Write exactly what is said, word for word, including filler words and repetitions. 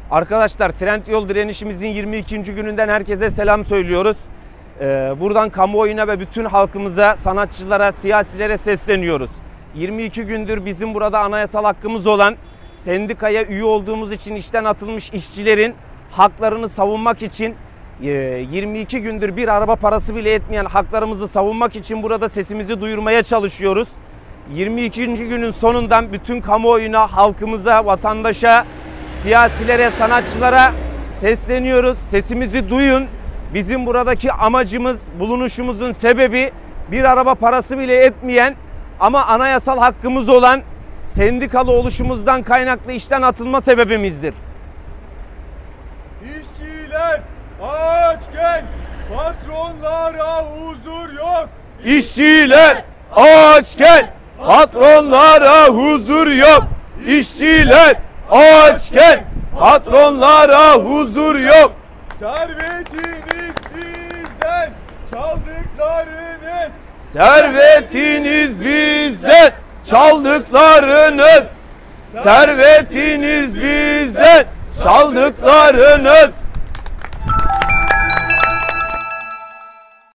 Arkadaşlar, Trendyol direnişimizin yirmi ikinci gününden herkese selam söylüyoruz. Ee, buradan kamuoyuna ve bütün halkımıza, sanatçılara, siyasilere sesleniyoruz. yirmi iki gündür bizim burada anayasal hakkımız olan sendikaya üye olduğumuz için işten atılmış işçilerin haklarını savunmak için yirmi iki gündür bir araba parası bile etmeyen haklarımızı savunmak için burada sesimizi duyurmaya çalışıyoruz. yirmi ikinci günün sonundan bütün kamuoyuna, halkımıza, vatandaşa, siyasilere, sanatçılara sesleniyoruz. Sesimizi duyun. Bizim buradaki amacımız, bulunuşumuzun sebebi bir araba parası bile etmeyen ama anayasal hakkımız olan sendikalı oluşumuzdan kaynaklı işten atılma sebebimizdir. İşçiler açken patronlara huzur yok. İşçiler açken patronlara huzur yok. İşçiler açken patronlara huzur yok. Servetiniz bizden çaldıklarınız. Servetiniz bizden çaldıklarınız. Servetiniz bizden çaldıklarınız.